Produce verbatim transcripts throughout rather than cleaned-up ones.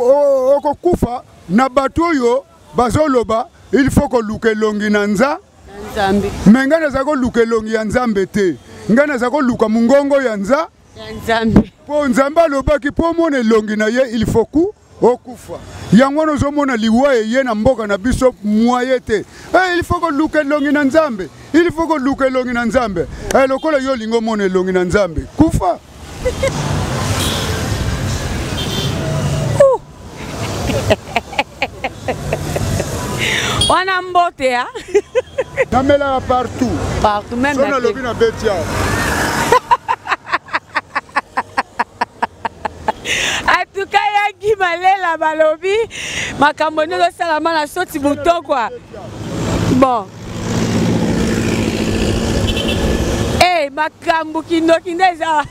okokufa na bato oyo bazoloba il faut ko luke longi na nza Nzambe. Menga na zako luke longi ya nzambe te. Ngana zako luka mungongo ya nza Nzambe. Po nzamba lobaki po mone longi na ye il faut ku okufa. Yango no zo mona liwa ye na mboka na biso moye te. Eh il faut ko luke longi na nzambe. Il faut ko luke longi na nzambe. Eh lokola yo lingo mone longi na nzambe. Kufa. On a mbote hein. Namela partout. Partout même dans le lobby na betia. En tout cas, il y a qui malela balobi makambo nyo salama na soti bouton quoi. Bon. Eh makambo kindo kindeza.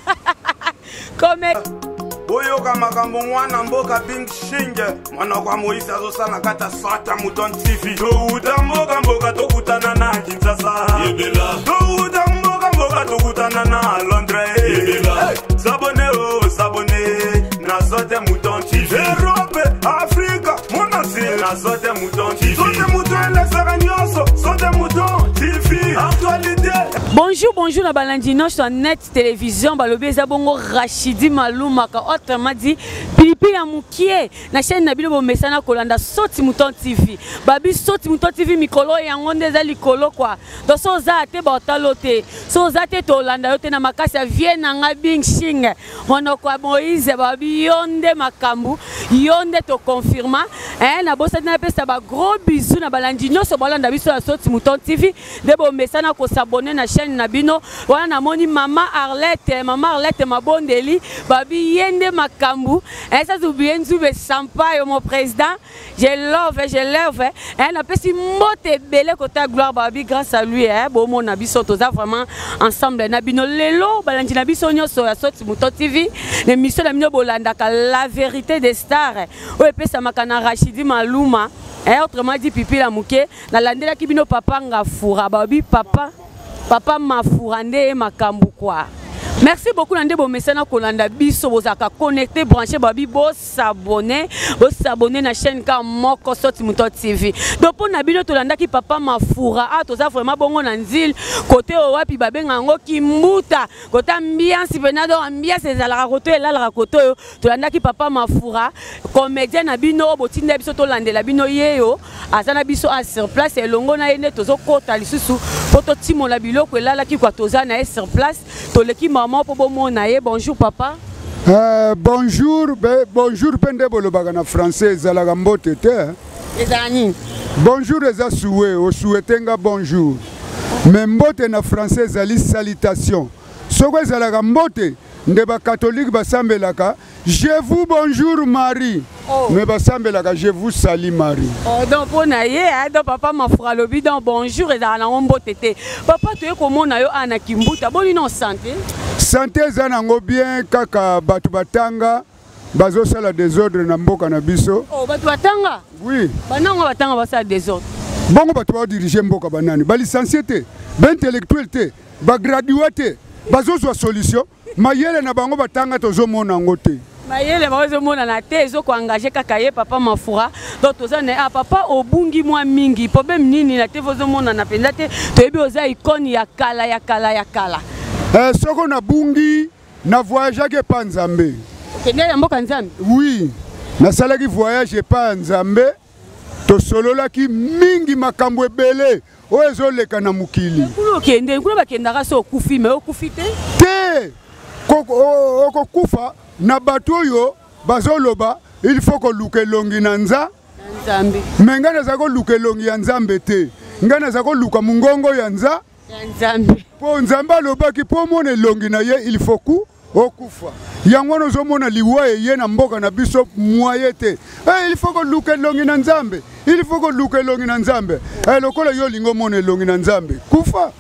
Comme Boyoka makambo mwana mboka Bing Shinge mwana kwa Moisa zosala kata sata Mouton T V Touta mboka mboka tokutana na Kinshasa Yebela Touta mboka mboka tokutana na Londres Yebela Sabone oh sabone na sote Mouton T V Europe Afrika mwana si na sote Mouton T V Sote Mouton la saranyoso sote Mouton T V Actualité. Bonjour, bonjour na balandino sur Net Télévision balobi eza bongo Rachidi Maluma ka autrement dit Pilipili ya mukie na chaîne na bilo bomesana kolanda Soti Mouton T V. Babi Soti Mouton T V mikolo yango ndeza likolo kwa. Do so za te ba otalote. So za te to landa yote na makasi ya Vienne nga Bing Shinge. Mono kwa Moïse babi yonde makambu yonde to confirma eh na bosa na pesa ba gros bisous na balandino so balanda biso ya Soti Mouton T V de bomesana ko s'abonner na chaîne Nabino, wana na moni mama Arlette, mama Arlette mabondeli, babi yende makambu, et ça s'oublie nzube sampa yo mon président, je love, je love, hein, na pesi mote belé kota gloire babi grâce à lui, hein, bon mon nabiso toza vraiment ensemble Nabino lelo, balandi nabiso nyoso ya Soti Mouton T V, l'émission Nabino bolanda ka la vérité des stars, o epesa makana Rachidi Maluma, hein, autrement dit pipi la muke, na landela kibino papa ngafura, babi papa Papa Mafurande makambu kwa. Merci beaucoup Nande Bomesana Kolanda biso bozaka connecté branché babi bo s'abonner bo s'abonner na chaîne ka moko Soti Mouton T V. Donc pour Nabino Tolanda ki papa Mafura ah toza vraiment bongo na nzil côté wapi babenga ngo kimbuta côté ambiance penado ambiance ezala côté la la côté Tolanda ki papa Mafura comédien Nabino botinda biso tolandela bino yeyo azana biso à sur place elongo na yene tozo kota lisusu poto timo la biloko elala ki kwa toza na sur place toleki maman pour bon bonjour papa. Euh, bonjour, be, bonjour pende bolobaka na français zalaka mbote te. Ezani. Bonjour eza souhait, o souhaitenga bonjour. Mais mbote na français zali salutation. Soko zalaka mbote nde ba catholique basambelaka je vous bonjour Marie. Oh. Mais basambelaka je vous salue Marie. Oh donc pour naie donc papa Mafura lobi donc bonjour ezala na mbote te. Papa toye komona yo ana kimbuta boni non santé. Santé zanango bien kaka batu batanga bazo sala désordre na mboka na biso. Oh batu batanga? Oui. Banango batanga basala désordre. Bongo batu ba diriger mboka banani, ba licencié te, ba intellectuel te, ba gradué te, bazo zo solution. Mayele na bango batanga tozo mona ngo te. Mayele bazo mona na te ezo ko engager kaka ye papa Mafura. Donc toza ne ah papa obungi mwa mingi, problème nini na te vozo mona na penda te, toyebi oza icône ya kala ya kala ya kala. Euh, soko na bungi na voyage ke pa Nzambe. Kende ya mboka Nzambe? Oui. Na salaki voyage pa Nzambe. To solola ki mingi makambo ebele. O ezoleka na mukili. Kulo kende, kulo bakendaka so okufi me okufi te? Te. Koko okokufa na bato oyo bazoloba il faut ko luke longi na nza Nzambe. Menga na zako luke longi ya Nzambe te. Ngana zako luka mungongo ya nza Nzambe. Po Nzambe alobaki po mone longi na ye il faut ku okufa. Yango no zo mona liwa ye na mboka na biso moye te. Eh il faut ko luke longi na Nzambe. Il faut ko luke longi na Nzambe. Eh lokola yo lingo mone longi na Nzambe. Kufa.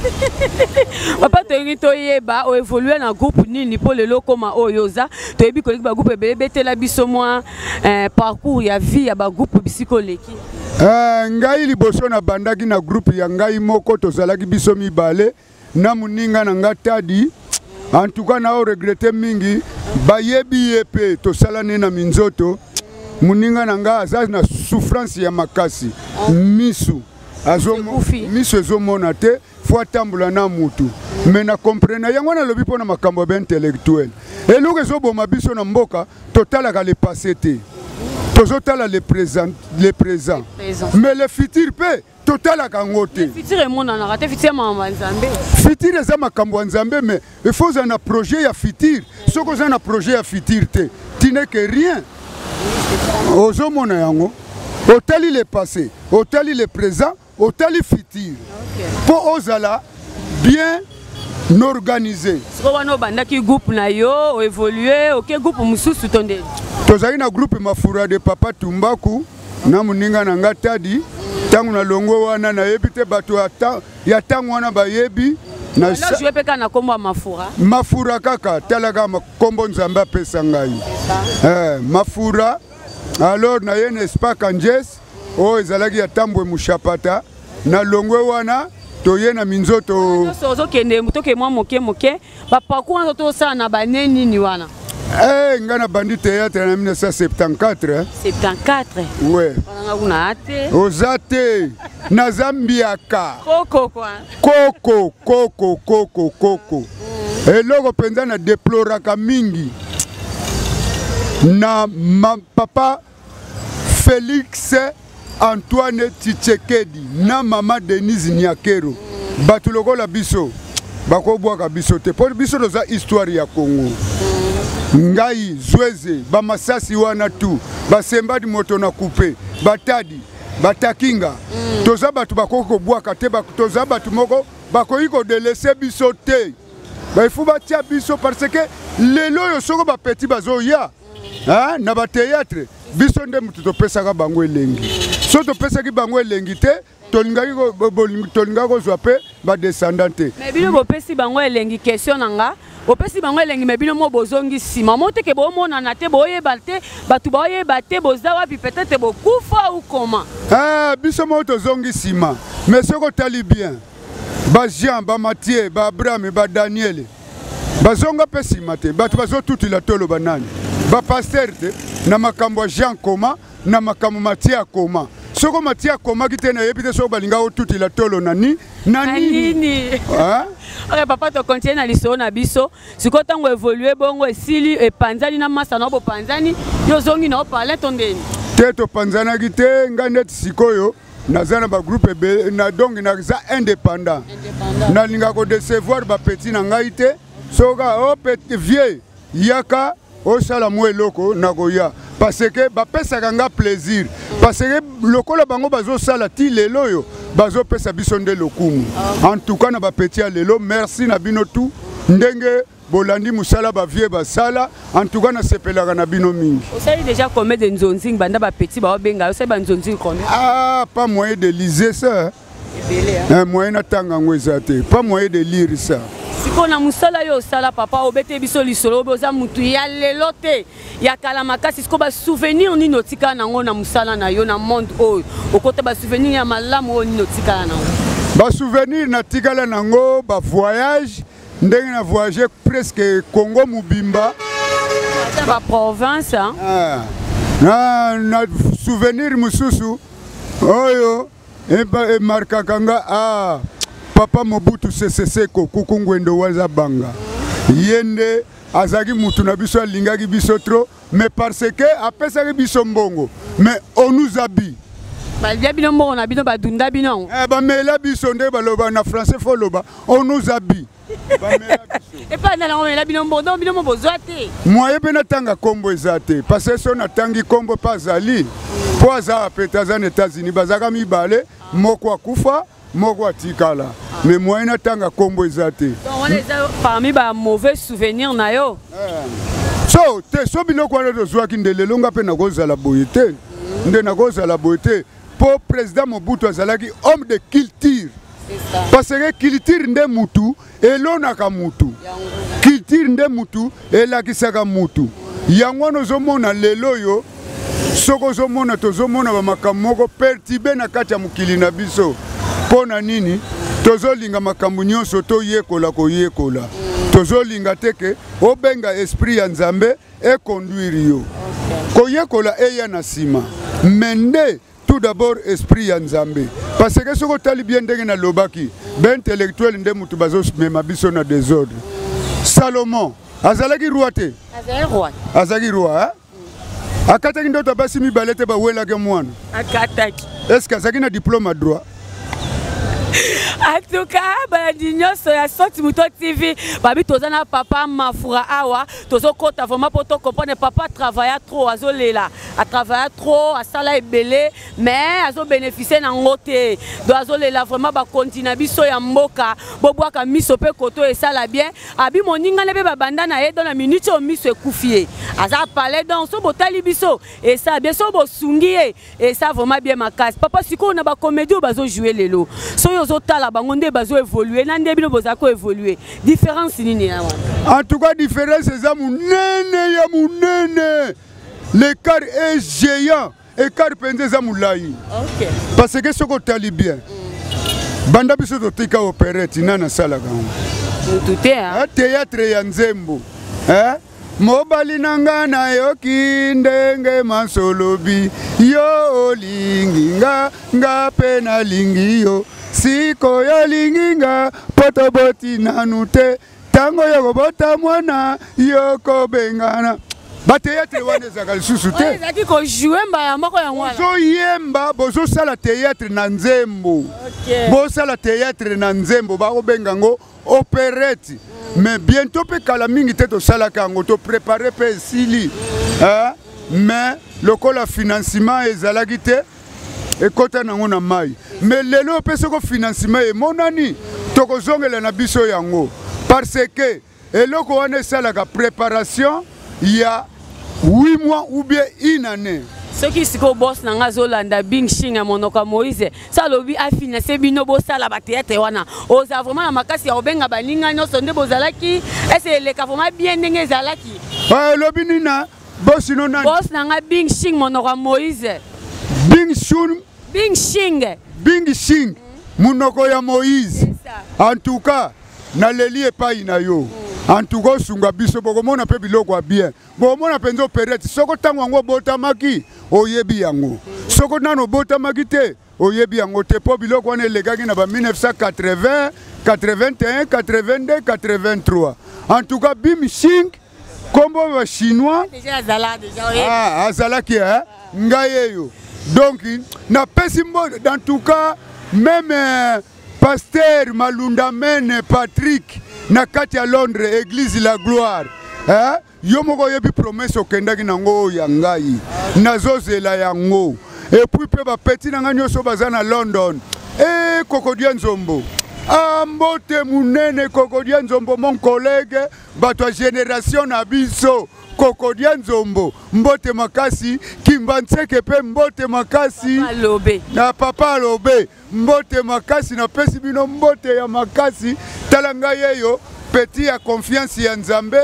Papa toyingi toyeba o évoluer na groupe nini po lelo koma oyoza toyebi koleki ba groupe ebele betela biso mwa parcours ya vie ya ba groupe bisikoleki. Euh, ngai liboso na bandaki na groupe ya ngai moko tozalaki biso mibale na muninga na ngatadi en tout cas na o regretter mingi bayebi yepe tosala ne na minzoto muninga nanga aza na souffrance ya makasi misu azo misu ezomona te fo atambula na mutu mais na comprendre yango na lobi pona makambo ba intellectuel eluka ezoboma biso na mboka totalaka le passé te tozotala le présent le présent mais le futur pe totalaka ngo te futur emonana rate futur mama nzambe futur eza makambo ya nzambe mais il faut za na projet ya futur soko za na projet ya futur te tu n'es que rien ozomona yango otali le passé otali le présent otali futur po ozala bien organisé soko wana bandaki groupe na yo évoluer OK groupe mususu tonde tozali na groupe Mafura de Papa Tumbaku na muninga na ngatadi tangu na longo wana na yebi te bato ya tangu wana bayebi na jouer peka na kombo Mafura Mafura kaka talaka kombo nzamba pesa ngai eh Mafura alors na ye n'est pas Kanjes o ezalaki ya tambwe mushapata na longo wana toye na minzoto sozo kende mutoke mwa moke moke ba pakwa to sa na baneni ni wana eh ngana bandi théâtre na mille neuf cent soixante-quatorze hein soixante-quatorze ouais wana kuna ate ozate na Zambiaka koko kwa koko koko koko koko eloko penza na déploraka mingi na ma papa Félix Antoine Tshisekedi na mama Denise Nyakero batu lokola biso bakobwaka biso te po biso doza histoire ya Congo ngai zweze ba masasi wana tu basembadi moto na coupe batadi batakinga toza batu bakoko bwaka te toza batu moko bakoyiko de laisser biso te ba ifu batia biso parce que lelo yo soko ba petit bazo ya hein na ba théâtre biso nde mutu topesaka bango elengi so topesaki bango elengi te tolingaki tolingaki kozwa pe badescendant te mais bino bopesi bango elengi question nanga bopesi bango elengi mais bino mo bozongi nsima moteke bomonana te boyeba te batu boyeba te boza wapi peut-être bokufa ou comment ah biso mo tozongi nsima mais soko tali bien ba Jean ba Mathieu ba Abraham ba Daniel bazonga pe nsima te batu bazotutila tolo banani ba pasteur te na makambo Jean koma na makambo Mathieu koma soko Mathieu koma kitena yebite soko balinga otutila tolo nani nani nini hein OK papa to continue na liso na biso siko tango évoluer bongo esili e panzani na masa na bo panzani yo zongi na parler tondeni te to panzana kite nganet sikoyo nazana ba groupe na donc na za indépendant na linga ko décevoir ba petit na ngai te soka o petit vieux yaka o sala mo eloko na goya parce que ba pesa kanga plaisir parce que lokola bango bazo sala ti lelo yo bazo pesa biso nde lokumu en tout cas na ba petit ya lelo merci na bino tout ndenge bolandi musala ba vieux ba sala en tout cas na sepelaka na bino mingi osali déjà combien de nzonzi banda ba petit ba benga osali ba nzonzi combien ah pas moyen de liser ça un moyen na tanga ngwezate pas moyen de lire ça siko na musala yo sala papa obete biso lisolo boza mutu ya lelo te ya kala makasi siko ba souvenir ni notika nango na musala na yo na monde oyo okota ba souvenir ya malamu ni notika nango ba souvenir na tikala nango ba voyage ndenge na voyager presque Congo mubimba ba province hein ah na na souvenir mususu oyo e marka kanga ah papa Mobutu Sese Seko kukungwendo waza banga yende azaki mutu na biso alingaki biso trop mais parce que apesaki biso mbongo mais on nous habille ba bino mbongo na bino badunda bino eh ba mela biso nde baloba na français fo loba on nous habille ba mela biso et pas na la bino mbongo bino mo zoate moi pe na tanga kombo ezate parce que so na tangi kombo pas zali po za petaza na États-Unis bazaka mibale moko akufa moko atikala mais moi na tanga kombo ezate on les a parmi ba mauvais souvenirs na yo so te so biloko wana tozwaki ndelelo nga pe na kozala boyete nde na kozala boyete po président Mobutu azalaki homme de culture parce que culture nde mutu elonaka mutu culture nde mutu elakisaka mutu yango nozomona lelo yo soko zomona tozomona ba makambo moko pertibe na kati ya mukili na biso pona nini tozolinga makambo nyonso to yekola ko yekola tozolinga teke obenga esprit ya Nzambe e conduire yo koyekola eya na sima mende tout d'abord esprit ya Nzambe parce que ce que tali bien ndenge na lobaki ben intellectuel nde mutu bazo mema biso na désordre. Salomon azalaki roi te azalaki roi azalaki roi hein akataki ndoto basi mibale te bawelaki mwana akataki est-ce que azalaki na diplôme à droit? En tout cas, balandi nyonso ya Soti Moto T V, babi tozana papa mafura awa, tozo kota vraiment pour to comprendre papa travailla trop azolela, a travailla trop, a sala ebele, mais azo bénéficier na ngote. Do azolela vraiment ba continue biso ya mboka, bobwaka miso pe koto et sala bien. Abi moninga lebe ba banda na ye dans la minute o miso ekufie. Aza parler dans so botali biso et ça bien so bo sungie et ça vraiment bien makasi. Papa siko na ba comédie bazo jouer lelo. So yozo tala bangonde bazo évoluer nande bino bozako évoluer différence nini na wana en tout cas différence eza munene ya munene l'écart est géant écart penze eza mulai OK parce que soko tali bien mm. banda biso to tika opérette nana sala kango tout hein théâtre ya Nzembo hein mobali nanga na yoki ndenge masolobi yo olingi nga nga pe na lingi yo siko ya linginga poto boti nanute tango yoko bota mwana yoko bengana ba théâtre wana zakali susu te ezaki ko jouer mba ya moko ya mwana bozo yemba bozo sala théâtre na Nzembo OK bozo sala théâtre na Nzembo ba ko bengango opérette mm. mais bientôt pe kala mingi te to sala kango to préparer pe sili mm. hein mais lokola financement ezalaki te et kota nango na mai mais lelo pese ko financement e monani toko zongela na biso yango parce que eloko wana salaka préparation il y a huit mois ou bien une année ce qui siko boss nanga zolanda Bing Shing monoko Moïse ça lobi a financer bino bo sala ba théâtre wana oza vraiment na makasi ya obenga baninga nyonso nde bozalaki est-ce le ka vraiment bien ndenge zalaki ah lobi nina boss no na boss nanga Bing Shing monoko Moïse Bing Shun Bing Shing Bing Shing munoko ya Moïse en tout cas na leli epai na yo mm. en tout cas sunga biso bokomona pe biloko bien bokomona penzo perete soko tango yango botamaki oyebi yango mm. soko nano botamaki te oyebi yango te po biloko wana elegaki na ba mille neuf cent quatre-vingts, quatre-vingt-un, quatre-vingt-deux, quatre-vingt-trois en tout cas Bing Shing kombo ba chinois déjà azala déjà ah azalaki hein ngayeyo donc na pesimbo dans tout cas même euh, pasteur Malunda Mene Patrick na kati ya Londres église la gloire hein yo moko yebi promesse okendaki nango ya ngai nazozela yango et puis pe ba petit nanga nyoso baza na London et Kokodia Nzombo ambote munene Kokodia Nzombo mon collègue bato génération na biso Kokodia Nzombo mbote makasi Kimbanseke pe mbote makasi papa lobe na papa lobe mbote makasi na pesi bino mbote ya makasi talanga yeyo petit ya confiance ya Nzambe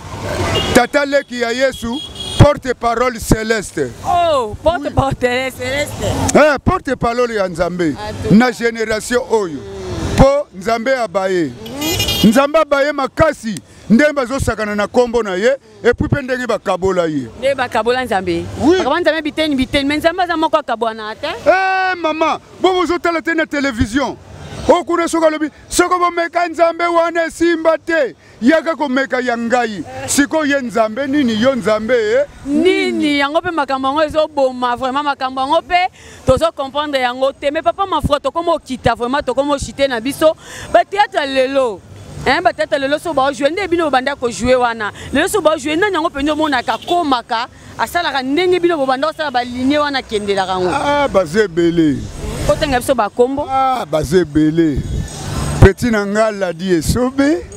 tata leki ya Yesu porte parole céleste oh porte parole céleste eh porte parole ya Nzambe na génération oyo po Nzambe abaye Nzambe abaye makasi ndenge bazosakana na kombo na ye et puis pe ndenge bakabola ye ndenge bakabola Nzambe bakaba Nzambe biteni biteni mais Nzambe aza moko akabwana te eh mama bo bozotala te na télévision okuna soka lobi soko bomeka Nzambe wana simba te yaka komeka ya ngai siko ye Nzambe nini yo Nzambe eh? nini yango pe makambo yango ezoboma vraiment makambo yango pe tozo comprendre yango te mais papa mafra tokomo kita vraiment tokomo chiter na biso ba théâtre lelo hein ba théâtre lelo so ba jouer nde bino banda ko jouer wana lelo so ba jouer nani yango penyo mona ka komaka asalaka ndenge bino banda osala ba ligne wana kendela kango ah bazebele kotenga biso ba kombo ah bazebele petit nangala di esobe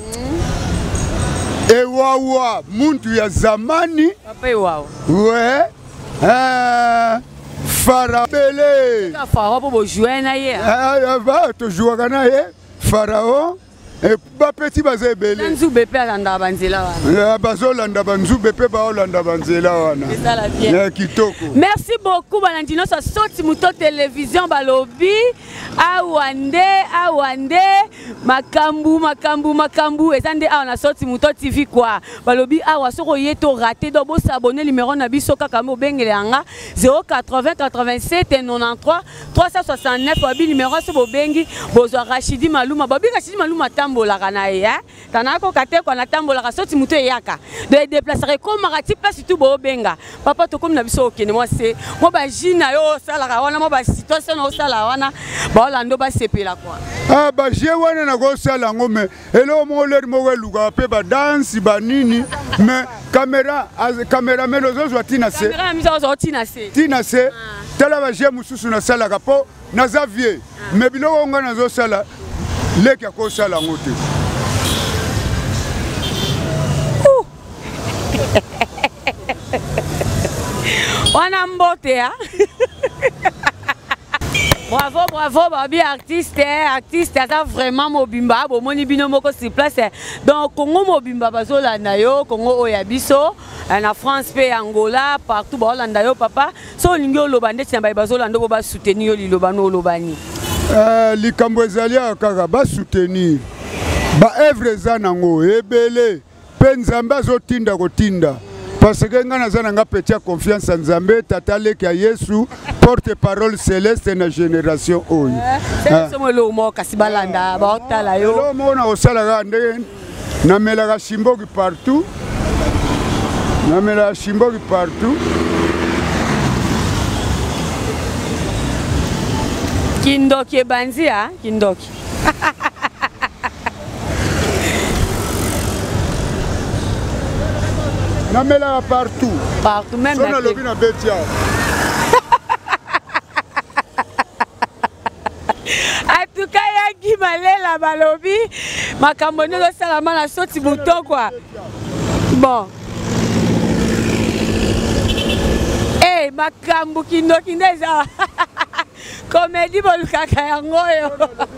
ewawa muntu ya zamani papa ewawa ouais ah farabele ka faro po bo jouer na ye ah va to jouer na ye Pharaon et ba petit baza ebele nzube pe alanda banzela wana bazolanda banzube pe baolanda banzela wana ya kitoko. Merci beaucoup balandino sa soti muto télévision balobi awande awande makambu makambu makambu ezande awa na soti muto T V quoi balobi awa soko yeto raté do bo s'abonner numéro na biso kaka mo bengele anga zéro quatre-vingts quatre-vingt-sept quatre-vingt-treize trois cent soixante-neuf babi numéro so bo bengi bozwa Rachidi Maluma babi Rachidi Maluma tambola kana ye hein tanako kate kwa na tambola ka soti muto yaka de déplacer comme marati place tout bo benga papa to comme na biso okene moi c'est moi ba jina yo sala wana moi ba situation no sala wana ba lando ba sepela quoi ah ba je wana na go sala ngome elo mo le mo weluka pe ba dance ba nini mais caméra caméra melo zo zo tina se caméra mi zo zo tina se tina se tala ba je mususu na sala ka po na Xavier mais biloko nga na zo sala leki ko sala ngote wana mbote ya bravo bravo babi artiste artiste ata vraiment mobimba bomoni bino moko sur place donc Congo mobimba bazolanda yo Congo oya biso na France pe Angola partout bazolanda yo papa so olingi oloba ndeti na bazolanda bo ba soutenir yo liloba no olobani euh likambo ezali kaka ba soutenir ba œuvre za nango ebele pe nzambe azotinda kotinda parce que ngana zana nga petit confiance en Nzambe tata leki ya Yesu porte parole céleste na génération oyo c'est somo lo mo kasibalanda ba otala yo lo mo na osala ga ndenge na melaka shimboki partout na melaka shimboki partout kindoki banzi ha kindoki na mela partout partout même na lobi na betia en tout cas yaki malela balobi makambo nelo salama na soti buto quoi bon eh makambo kindoki ndeza comédie bolukaka yango yo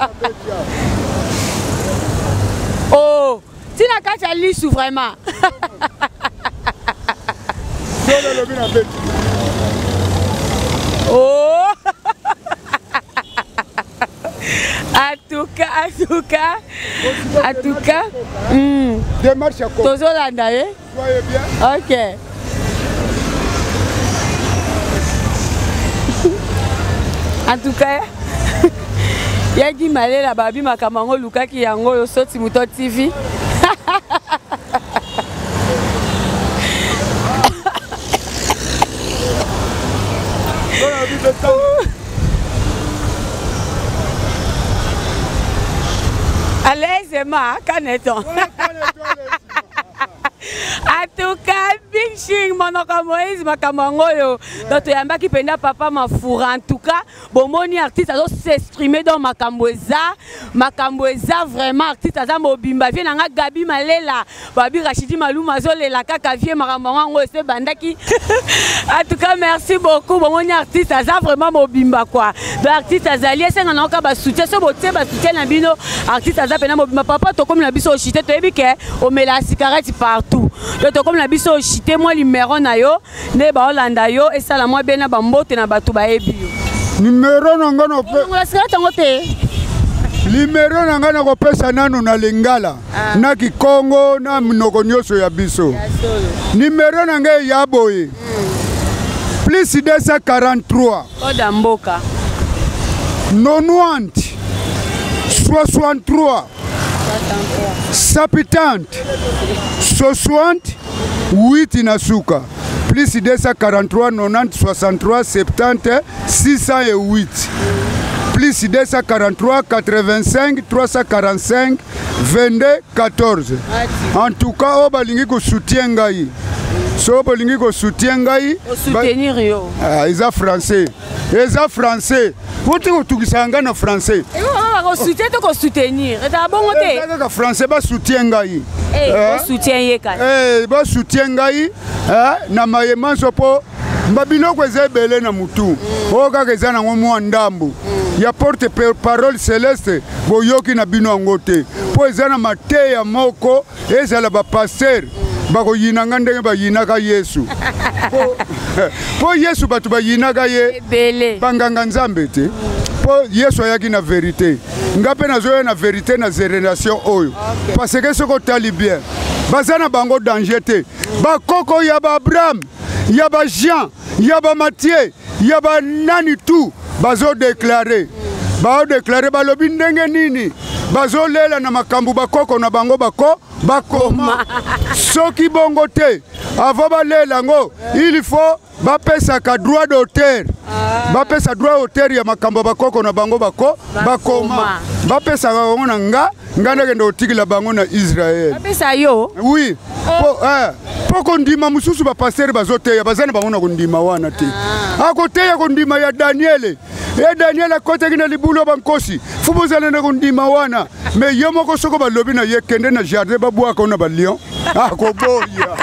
oh tina kati ya lisu vraiment oh en tout cas en tout cas en tout cas hmm démarche à quoi tozolanda ye soyez bien ok en tout cas yaki malela babi makambo lukaki yango yo soti muto T V allez ma caneton en tout cas big shing monoko Moïse makambo yo donc yambaki penda papa mafura en tout cas bomoni artiste azo s'exprimer dans makambo eza makambo eza vraiment artiste aza mobimba vie nanga Gabi Malela babi Rachidi Maluma zo lela kaka vie makambo ngo ese bandaki en tout cas merci beaucoup bomoni artiste aza vraiment mobimba quoi donc artiste azali esenga na ka ba soutien so botie ba soutien na bino artiste aza pena mobimba papa to comme na biso chité to ebike o mela cigarette partout donc comme na biso chité moi numéro na yo ne ba olanda yo et ça la moi bena ba mbote na batu ba ebi yo numéro nanga no pe la cigarette ngote numéro nanga na ko pesa nanu na lingala ah. Na Kikongo na mnoko nyoso ya biso numéro nanga ya boye mm. Plus deux cent quarante-trois oda mboka quatre-vingt-dix soixante-trois soixante soixante huit inasuka plus deux cent quarante-trois quatre-vingt-dix soixante-trois soixante six cent huit plus deux cent quarante-trois quatre-vingt-cinq trois cent quarante-cinq vingt-deux quatorze. En tout cas o balingi ko soutien ngai so balingi ko soutien ngai soutenir yo ah isa français isa français Wote ko tukisanga na français. Eh on va soutenir to ko soutenir. Ta bongo te. Ka français ba soutien ngai. Eh ba soutien ye ka. Eh ba soutien ngai eh na mayema sopo mbabino ko ezebele na mutu. O ka keza na ngomu ndambu. ya porte parole céleste boyoki na bino yango te po eza na mateya moko ezala bapaster bakoyinanga ndenge bayinaka Yesu po Yesu bato bayinaka ye banganga nzambe te po Yesu ayaki na vérité nga mpe nazoya na vérité na génération oyo parce que soko otali bien baza na bango danger te bakoko ya ba Abraham ya ba Jean ya ba Matthieu ya ba nani tout bazo déclarer bao déclarer balobi ndenge nini bazo lela na makambu bakoko na bango bako bakoma soki bongo te avant balela ngo il faut bapesaka droit d'auteur bapesa droit d'auteur ya makambo bakoko na bango bako bakoma bapesaka bango na nga nga ndenge otikila bango na Israël bapesa yo oui po eh po kondima mususu ba pasteur bazoteya bazana bango na kondima wana te akoteya kondima ya Daniel e Daniel akote kina libulo bankosi fubuzana na kondima wana me yomo ko soko balobi na yekende na jardin babwa ko na ba lion akoboya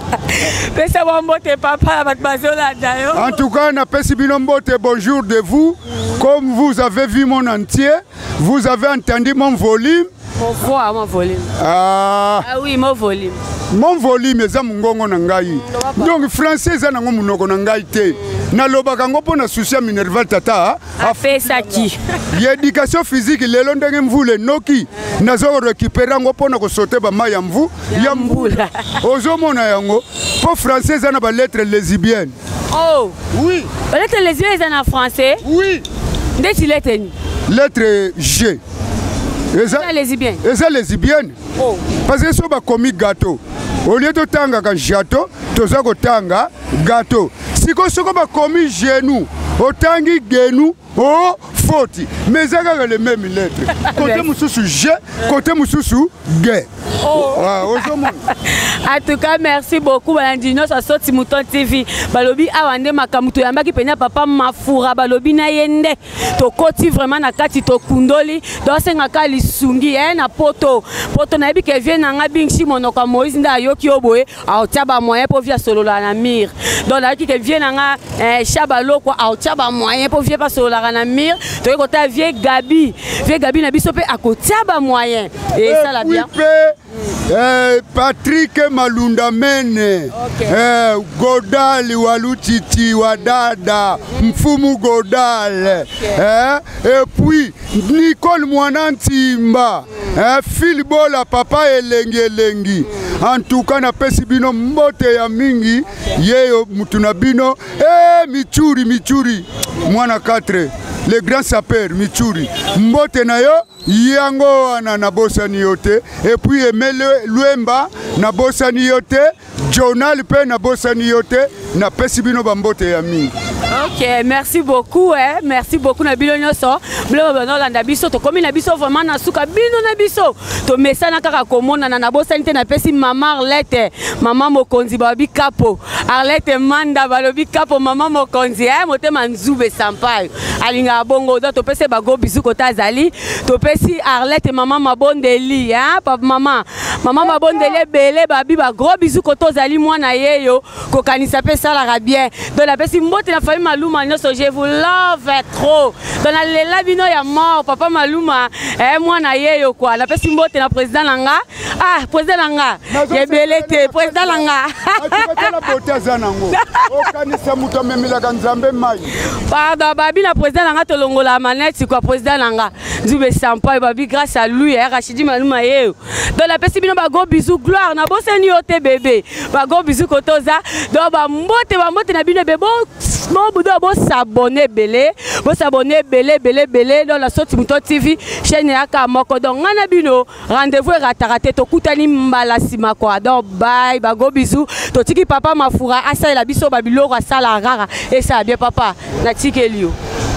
pesa bombote papa bat bazola dayo. En tout cas na pesi bino mbote bonjour de vous comme vous avez vu mon entier vous avez entendu mon volume. Mon voix, mon volume. Ah, ah oui, mon volume. Mon volume est mongongo nangai. Donc français za nango munoko nangai te. Na lobaka ngo pona soucia minerval tata a fait ça qui. L'éducation physique lelo ndenge mvule noki nazo récupérer ngo pona ko sauter ba mai ya mvu ya mbula. Ozo mona yango po français za na ba lettre lesbienne. Oh. Oui. Ba lettre lesbienne en français? Oui. Ndeti lettre ni? Lettre G. Eza lesbienne. Eza lesbienne. Oh. Parce que so ba komi gâteau. Au lieu de tanga ka gâteau, toza ko tanga gâteau. Siko soko ba komi genou, otangi genou, oh faute. Mais ça a les mêmes lettres. Côté mususu G, côté mususu G. Oh. Ah, en tout cas, merci beaucoup Balandino ça sorti Mouton T V. Balobi awande makamuto yambaki penya papa mafura balobi na yende. To koti vraiment na kati to kundoli. Do senga ka lisungi eh na poto. Poto na yebi ke vient na ngabingshi monoko Moïse nda yoki oboye a otiaba moyen pour via solo la mir. Donc la ki ke vient na nga eh chabalo kwa a otiaba moyen pour via pas solo la na mir. To kota vie Gabi. Vie Gabi na biso pe a kotiaba moyen. Et ça la bien. Eh, Patrick Malunda Mene, okay. eh, Godali Walutiti Wadada, Mfumu Godal, okay. eh, et puis Nicole Mwanantimba, mm. eh, Philbola Papa Elengi Elengi. Mm. En tout cas, na pesi bino mbote ya mingi, okay. Yeyo mutuna bino, eh, Michuri Michuri, mwana quatre, le grand sapeur Michuri, mbote na yo. Yango wana na bosani yote et puis Emele Luemba na bosani yote Journal pe na bosani yote na pesi bino bambote ya mingi. Ok, merci beaucoup eh, merci beaucoup na bino nyoso. Blo bano landa biso to komi na biso vraiment na suka bino na biso. To mesana kaka komona na na bosani te na pesi mama Arlette, mama Mokonzi babi kapo. Arlette manda balobi kapo mama Mokonzi eh motema nzube sampai. Alinga bongo do to pesi ba go bisu kota zali. To pesi Arlette mama mabondeli hein papa mama. Mama mabondeli belé babi ba gros bisu koto zali mwana yeyo ko kanisa pesa la bien. De la pesi mbote na famille Maluma nyoso je vous love trop. Dans la lela bino ya mort papa Maluma eh mwana yeyo kwa. La pesi mbote na président nanga. Ah président nanga. Ye belé te président nanga. La beauté zanango. O kanisa muto memila kanzambe mai. Pardon babi na président nanga to longola manette quoi président nanga. Nzube sampa babi grâce à lui eh Rachidi Maluma yeyo. Dans la pesi bino ba go bisou gloire na boseni yote bébé. Ba go bisou kotoza. Do ba mbote ba mbote na bino bebo. Mon boudou bo s'abonner belé, bo s'abonner belé belé belé dans la sortie Mouton T V chaîne ya ka moko donc ngana bino rendez-vous rataraté to kutani mbala sima quoi donc bye ba go bisou to tiki papa mafura asa la biso babilo asala rara et ça bien papa na tikelio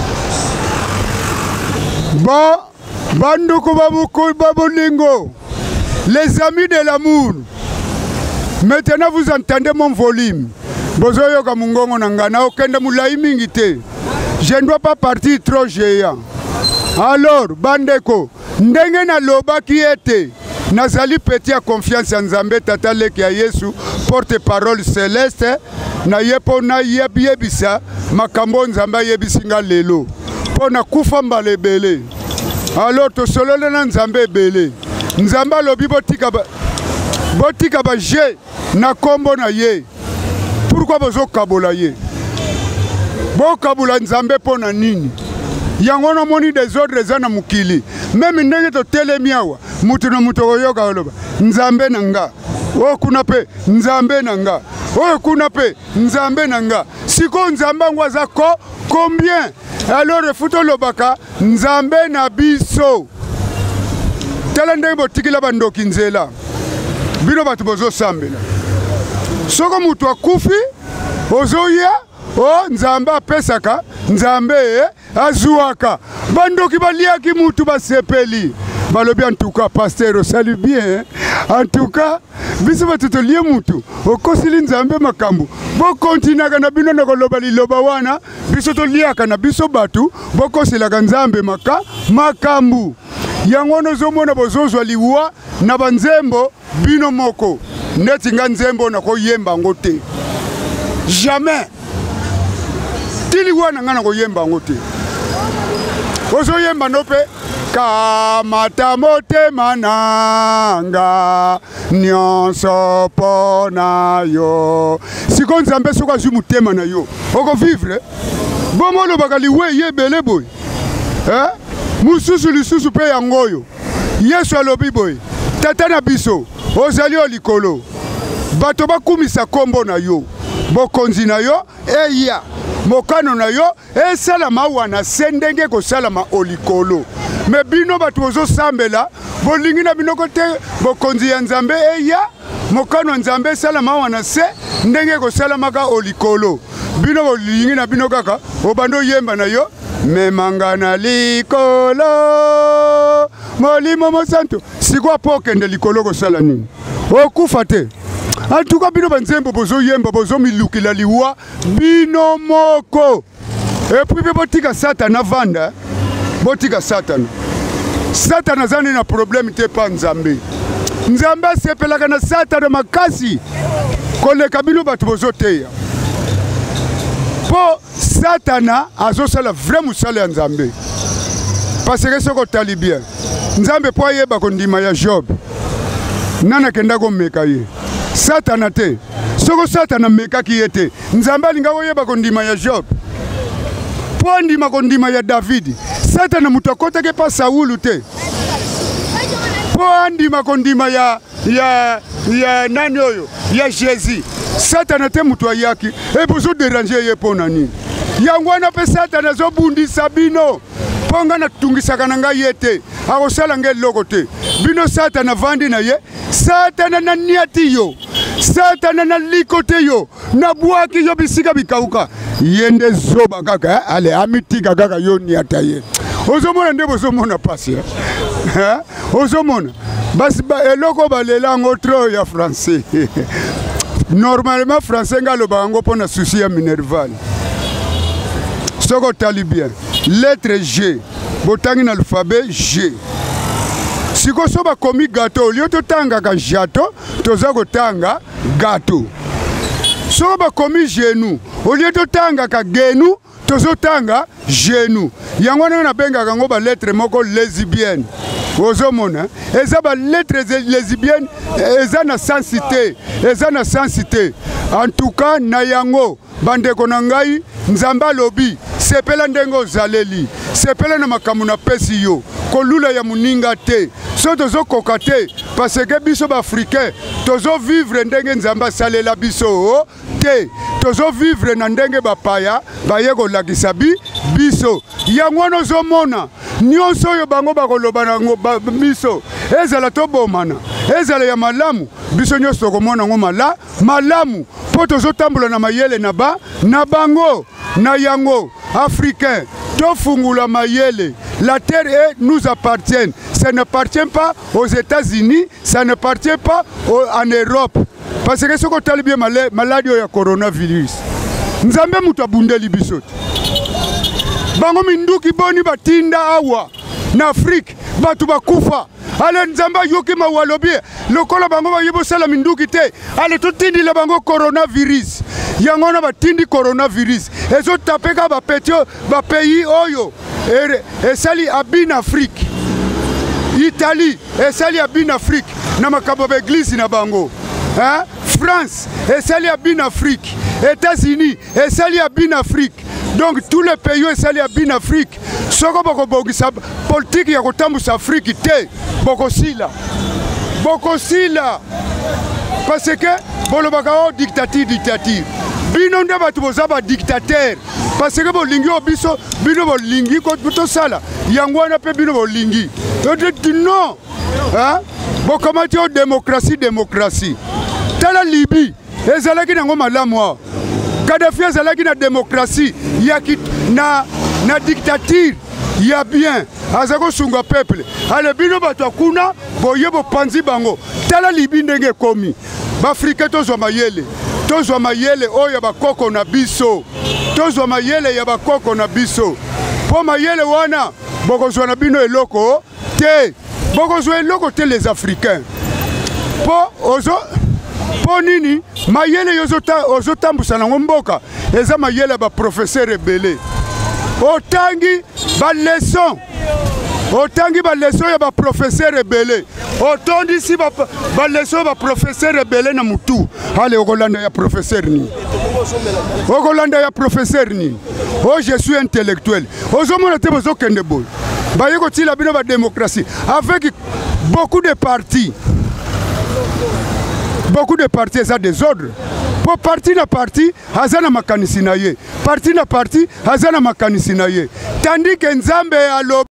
bon banduko babuko babolingo les amis de l'amour maintenant vous entendez mon volume. Bozoyo kamungongo nangana okende mulai mingi te. Je ne dois pas partir trop géant. Alors bandeko ndenge na loba ki ete nazali petit à confiance en Nzambe tata leki ya Yesu porte-parole céleste na yepo na yebisa makambo Nzambe yebisinga lelo. pour na kufa mbala ebele. Alors to solole na nzambe ebele. Nzambe alobi botika ba botika ba je na kombo na ye. Pourquoi bozo kabola ye? Bo kabula nzambe pona nini? Yango na moni des ordres za na mukili. Même ndenge to telemi awa, mutu na mutu oyoka oloba. Nzambe nanga. O kuna pe nzambe nanga. O kuna pe nzambe nanga. Siko nzambe ngwaza ko combien? Alors refuto lobaka nzambe na biso. Tala ndenge botikila bandoki nzela. Bino batu bozo sambela. Soko mutu akufi ozoya o nzambe apesaka nzambe azuaka bandoki baliaki mutu basepeli balobi en tout cas pasteur salut bien en tout cas biso batuto lie mutu okosili nzambe makambo bo kontinaka na bino na koloba liloba wana biso to liaka na biso batu bokosilaka nzambe maka makambu yango nozomona bozozwa liwa na banzembo bino moko neti nga nzembo na koyemba ngo te jamais tili wana nga na koyemba ngo te ozoyemba nope kamata motema nanga nyonso pona yo siko nzambe soko azwi motema na yo oko vivre bongo olobaka liwe ye ebele boye eh? Mususu lisusu mpe yango oyo Yesu alobi boye tata na biso ozali o likolo bato bakumisa kombo na yo bokonzi na yo eya mokano na yo esalama wana se ndenge kosalama o likolo me bino bato bozosambela bolingi na bino kote bokonzi ya nzambe eya mokano nzambe esalama wana se ndenge kosalamaka o likolo bino bolingi na bino kaka obando yemba na yo memanga na likolo molimo mosantu siko apokende likolo kosala nini okufa te en tout cas bino banzembo bozo yemba bozo milukila liwa bino moko et puis be botika satana vanda botika satana satana zani na problème te pa nzambe nzambe sepelaka na satana makasi koleka bino bato bozo teya po satana azosala vrai musala ya nzambe parce que soko tali bien nzambe po ayeba kondima ya Job nana kenda komeka ye satana te soko satana mekaki ye te nzambe alinga koyeba kondima ya Job po andima kondima ya Davidi satana mutu akotake pa Saulu te po andima kondima ya ya ya nani oyo ya Jésus satana te mutu ayaki e bozo déranger ye pona nini yango wana pe satana zo bundisa bino ponga na tungisaka na ngai ye te akosala ngai eloko te bino satana vandi na ye satana na niati yo satana na liko te yo na bwaki yo bisika bikauka yende zoba kaka ale amitika kaka yo niata ye ozomona nde bozomona pasi ozomona basi eloko balela ngo tro ya français normalement français ngaloba ngo pona souci ya minerval soko tali bien lettre G botangi na alphabet G siko so bakomi gâteau lio totanga ka jato toza kotanga gâteau so bakomi genou au lieu totanga ka genou tozotanga genou yango na benga kango ba lettre moko lesbienne ozomona eza ba lettre lesbienne eza na sensité eza na sensité en tout cas na yango bandeko na ngai nzambe alobi sepela ndenge ozaleli sepela na makambo na pesi yo kolula ya muninga te so tozokoka te parce que biso baafricain tozo vivre ndenge nzambe asalela biso te tozo vivre na ndenge bapaya baye kolakisa bi biso yango wana ozomona nyonso oyo bango bakoloba nango biso ezala tobomana ezala ya malamu biso nyonso tokomona ngo mala malamu po tozotambola na mayele na ba na bango na yango africain tofungula mayele la terre est, nous appartient ça n'appartient pas aux États-Unis ça n'appartient pas au, en Europe parce que ce qu'on t'a bien maladie ya coronavirus nzambe mutu abundeli biso bango minduki boni batinda awa na Afrique batu bakufa ale nzambe yoki mawalobi lokola bango bayibo sala minduki te ale totindi le bango coronavirus yango na batindi coronavirus ezo tapeka ba petio ba pays oyo esali abin Afrique. Italie esali abin Afrique na makambo ba église na bango. Hein? France esali abin Afrique. États-Unis esali abin Afrique. Donc tous les pays esali abin Afrique. Soko boko bogisa politique ya kotambusa Afrique te boko sila. Boko sila. Parce que bolobaka o dictature dictature. Bino nde batu bozaba dictateur. Parce que bolingi obiso bino bolingi ko to sala. Yangwana pe bino bolingi. Donc non. Hein? Bokomati o démocratie démocratie. Tala Libye ezalaki nango malamu. Kadhafi ezalaki na démocratie ya na na dictature ya bien. Azako sunga peuple. Ale bino bato kuna boye bo panzi bango. Tala Libye ndenge komi. Bafrika tozwa mayele. Tozwa mayele oyo bakoko na biso. Tozwa mayele ya bakoko na biso. Po mayele wana bokozwa na bino eloko te. Bokozwa eloko te les Africains. Po ozo po nini mayele yozota ozotambusa na mboka eza mayele ba professeur rebelle. Otangi ba leçon. Otangi ba leçon ya ba professeur rebelle. Otondi si ba ba leçon ba professeur rebelle na mutu. Ale okolanda ya professeur ni. Okolanda ya professeur ni. Oh je suis intellectuel. Ozomona te bozo kende boy. Ba yeko tila bino ba démocratie avec beaucoup de partis. Beaucoup de partis ça des ordres. Pour parti na parti hazana makanisi na ye. Parti na parti hazana makanisi na ye. Tandis que Nzambe alo